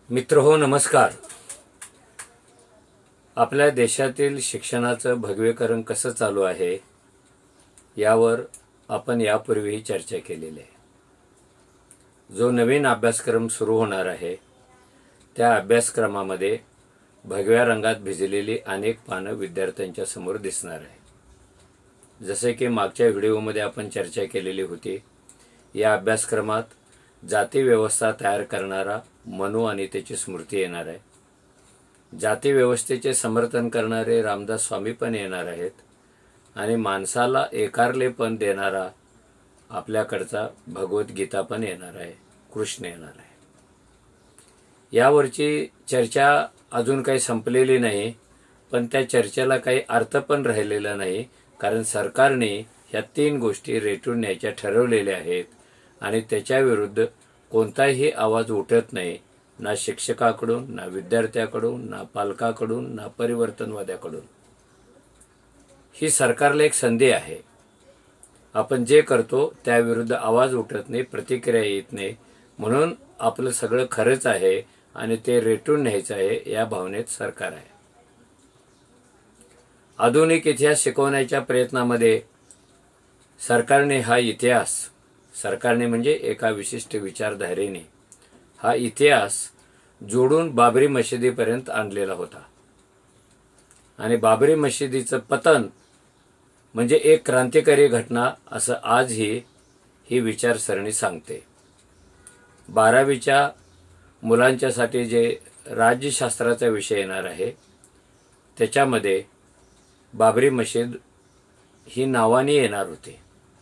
मित्रहो नमस्कार. आपल्या देशातील शिक्षणाचं भगवेकरण कसं चालू आहे यावर आपण यापूर्वीही चर्चा केलेली आहे. जो नवीन अभ्यासक्रम सुरू होणार आहे त्या अभ्यासक्रमामध्ये भगव्या रंगात भिजलेली अनेक पानं विद्यार्थ्यांच्या समोर दिसणार आहे. जसे की मागच्या व्हिडिओमध्ये आपण चर्चा केलेली होती, या अभ्यासक्रमात जाती व्यवस्था तयार करणारा मनू आणि त्याची स्मृती येणार आहे. जाती व्यवस्थेचे समर्थन करणारे रामदास स्वामी पण येणार आहेत आणि माणसाला एकारलेपण देणारा आपल्याकडचा भगवद्गीता पण येणार आहे, कृष्ण येणार आहे. यावरची चर्चा अजून काही संपलेली नाही, पण त्या चर्चेला काही अर्थ पण राहिलेला नाही, कारण सरकारने ह्या 3 गोष्टी रेटून न्यायच्या ठरवलेल्या आहेत आणि त्याच्या विरुद्ध कोणताही आवाज उठत नाही, ना शिक्षकाकडून, ना विद्यार्थ्याकडून, ना पालकाकडून, ना परिवर्तनवाद्याकडून. ही सरकारला एक संधी आहे. आपण जे करतो त्याविरुद्ध आवाज उठत नाही, प्रतिक्रिया येत नाही, म्हणून आपलं सगळं खरंच आहे आणि ते रेटून न्यायचं आहे या भावनेत सरकार आहे. आधुनिक इतिहास शिकवण्याच्या प्रयत्नामध्ये सरकारने हा इतिहास, सरकारने म्हणजे एका विशिष्ट विचारधारेने हा इतिहास जोडून बाबरी मशिदीपर्यंत आणलेला होता. आणि बाबरी मशिदीचं पतन म्हणजे एक क्रांतिकारी घटना असं आजही ही विचारसरणी सांगते. 12वीच्या मुलांच्यासाठी जे राज्यशास्त्राचा विषय येणार आहे त्याच्यामध्ये बाबरी मशीद ही नावाने येणार होती.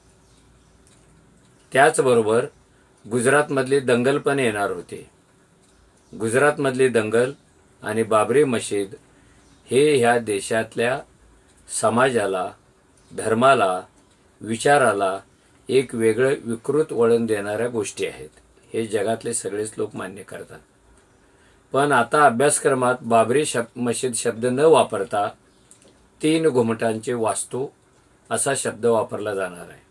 त्याचबरोबर गुजरातमधली दंगल पण येणार होती. गुजरातमधली दंगल आणि बाबरी मशीद हे ह्या देशातल्या समाजाला, धर्माला, विचाराला एक वेगळं विकृत वळण देणाऱ्या गोष्टी आहेत. हे जगातले सगळेच लोक मान्य करतात. पण आता अभ्यासक्रमात बाबरी मशीद शब्द न वापरता 3 घुमटांचे वास्तू असा शब्द वापरला जाणार आहे.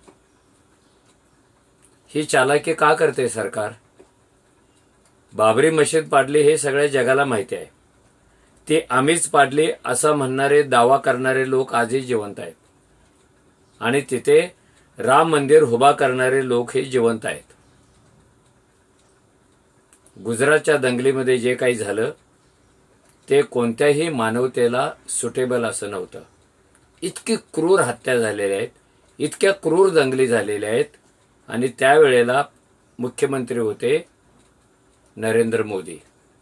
ही चालाकी का करते सरकार? बाबरी मशीद पाडली हे सगळ्या जगाला माहिती आहे. ती आम्हीच पाडली असा म्हणणारे, दावा करणारे लोक आजही जिवंत आहेत आणि तिथे राम मंदिर उभा करणारे लोक हे जिवंत आहेत. गुजरातच्या दंगलीमध्ये जे काही झालं ते कोणत्याही मानवतेला सुटेबल असं नव्हतं. इतकी क्रूर हत्या झालेल्या आहेत, इतक्या क्रूर दंगली झालेल्या आहेत आणि त्यावेळेला मुख्यमंत्री होते नरेंद्र मोदी.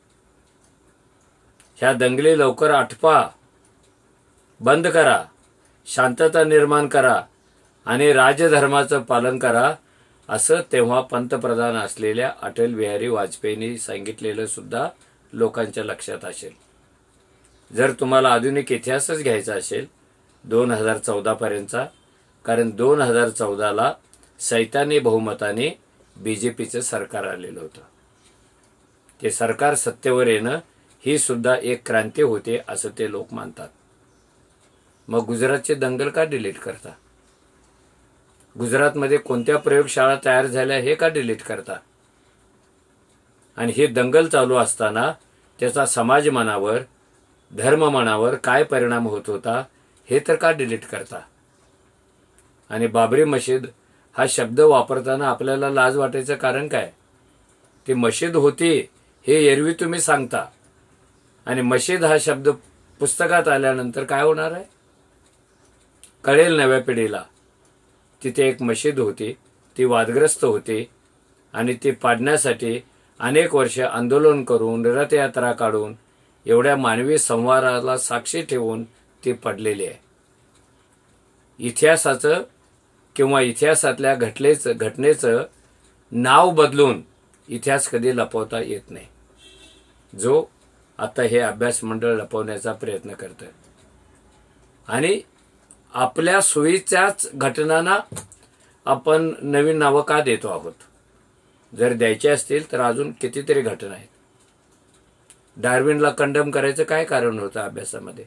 ह्या दंगली लवकर आटपा, बंद करा, शांतता निर्माण करा आणि राजधर्माचं पालन करा असं तेव्हा पंतप्रधान असलेल्या अटल बिहारी वाजपेयींनी सांगितलेलं सुद्धा लोकांच्या लक्षात असेल. जर तुम्हाला आधुनिक इतिहासच घ्यायचा असेल 2014 पर्यंतचा, कारण 2014ला सैतानी बहुमताने बीजेपीचं सरकार आलेलं होतं. ते सरकार सत्तेवर येणं ही सुद्धा एक क्रांती होते असं ते लोक मानतात. मग गुजरातचे दंगल का डिलीट करता? गुजरातमध्ये कोणत्या प्रयोगशाळा तयार झाल्या हे का डिलीट करता? आणि हे दंगल चालू असताना त्याचा समाज मनावर, धर्म मनावर काय परिणाम होत होता हे तर का डिलीट करता? आणि बाबरी मशीद हा शब्द वापरताना आपल्याला लाज वाटायचं कारण काय? ती मशीद होती हे एरवी तुम्ही सांगता आणि मशीद हा शब्द पुस्तकात आल्यानंतर काय होणार आहे? कळेल नव्या पिढीला. तिथे एक मशीद होती, ती वादग्रस्त होती आणि ती पाडण्यासाठी अनेक वर्ष आंदोलन करून, रथयात्रा काढून, एवढ्या मानवी संवादाला साक्षी ठेवून ती पडलेली आहे. इतिहासाचं किंवा इतिहासातल्या घटनेचं नाव बदलून इतिहास कधी लपवता येत नाही, जो आता हे अभ्यास मंडळ लपवण्याचा प्रयत्न करतोय. आणि आपल्या सोयीच्याच घटनांना आपण नवीन नावं का देतो आहोत? जर द्यायचे असतील तर अजून कितीतरी घटना आहेत. डार्विनला कंडम करायचं काय कारण होतं अभ्यासामध्ये?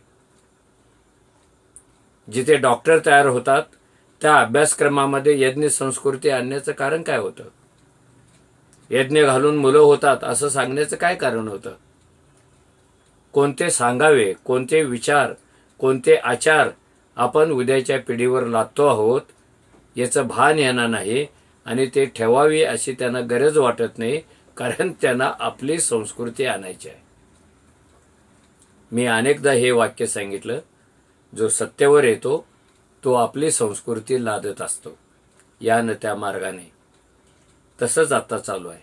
जिथे डॉक्टर तयार होतात त्या अभ्यासक्रमामध्ये यज्ञ संस्कृती आणण्याचं कारण काय होतं? यज्ञ घालून मुलं होतात असं सांगण्याचं काय कारण होतं? कोणते सांगावे, कोणते विचार, कोणते आचार आपण उद्याच्या पिढीवर लादतो आहोत याचं भान येणार नाही आणि ते ठेवावी अशी त्यांना गरज वाटत नाही, कारण त्यांना आपली संस्कृती आणायची आहे. मी अनेकदा हे वाक्य सांगितलं, जो सत्तेवर येतो तो आपली संस्कृती लादत असतो या न त्या मार्गाने. तसंच आता चालू आहे.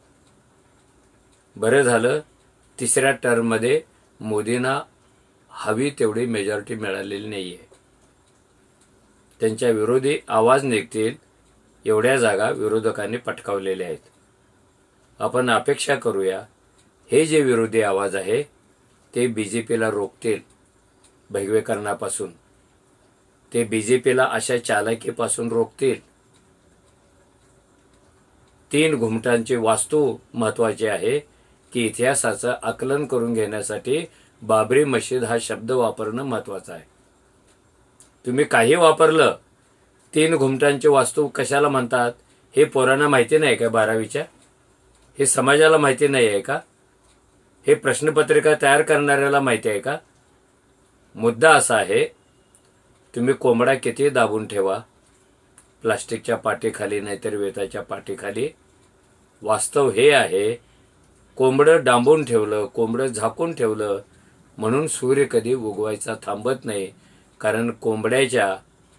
बरं झालं तिसऱ्या टर्ममध्ये मोदींना हवी तेवढी मेजॉरिटी मिळालेली नाहीये. त्यांच्या विरोधी आवाज निघतील एवढ्या जागा विरोधकांनी पटकावलेल्या आहेत. आपण अपेक्षा करूया हे जे विरोधी आवाज आहे ते बीजेपीला रोखतील भगवेकरणापासून, ते बीजेपीला अशा चालाकीपासून रोखतील. 3 घुमटांची वास्तू महत्वाची आहे की इतिहासाचं आकलन करून घेण्यासाठी बाबरी मशीद हा शब्द वापरणं महत्वाचं आहे. तुम्ही काही वापरलं, 3 घुमटांची वास्तू कशाला म्हणतात हे पोरांना माहिती नाही का? 12वीच्या हे समाजाला माहिती नाही आहे का? हे प्रश्नपत्रिका तयार करणाऱ्याला माहिती आहे का? मुद्दा असा आहे, तुम्ही कोंबडा किती दाबून ठेवा प्लास्टिकच्या पाटीखाली नाहीतर वेताच्या पाटीखाली, वास्तव हे आहे कोंबडं डांबून ठेवलं, कोंबडं झाकून ठेवलं म्हणून सूर्य कधी उगवायचा थांबत नाही, कारण कोंबड्याच्या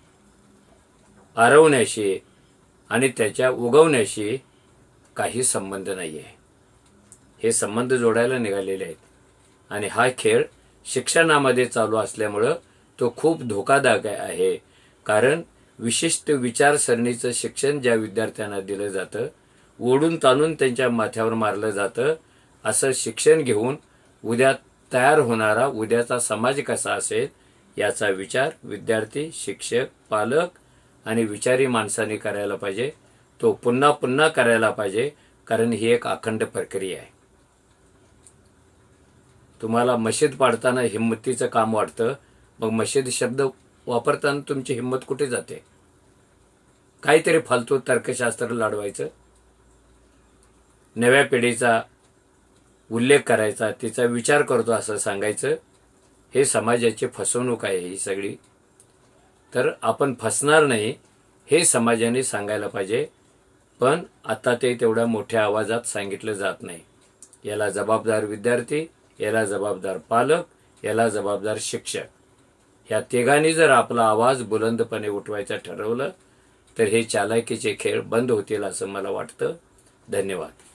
आरवण्याशी आणि त्याच्या उगवण्याशी काही संबंध नाहीये. हे संबंध जोडायला निघालेले आहेत आणि हा खेळ शिक्षणामध्ये चालू असल्यामुळं तो खूप धोकादायक आहे. कारण विशिष्ट विचारसरणीचं शिक्षण ज्या विद्यार्थ्यांना दिलं जातं, ओढून ताणून त्यांच्या माथ्यावर मारलं जातं, असं शिक्षण घेऊन उद्या तयार होणारा उद्याचा समाज कसा असेल याचा विचार विद्यार्थी, शिक्षक, पालक आणि विचारी माणसांनी करायला पाहिजे. तो पुन्हा पुन्हा करायला पाहिजे, कारण ही एक अखंड प्रक्रिया आहे. तुम्हाला मशीद पाडताना हिम्मतीचं काम वाटतं, मग मशीद शब्द वापरताना तुमची हिंमत कुठे जाते? काहीतरी फालतू तर्कशास्त्र लाडवायचं, नव्या पिढीचा उल्लेख करायचा, तिचा विचार करतो असं सांगायचं, हे समाजाची फसवणूक आहे ही सगळी. तर आपण फसणार नाही हे समाजाने सांगायला पाहिजे, पण आता ते तेवढ्या मोठ्या आवाजात सांगितलं जात नाही. याला जबाबदार विद्यार्थी, याला जबाबदार पालक, याला जबाबदार शिक्षक. ह्या तिघांनी जर आपला आवाज बुलंदपणे उठवायचा ठरवलं तर हे चालाकीचे खेळ बंद होतील असं मला वाटतं. धन्यवाद.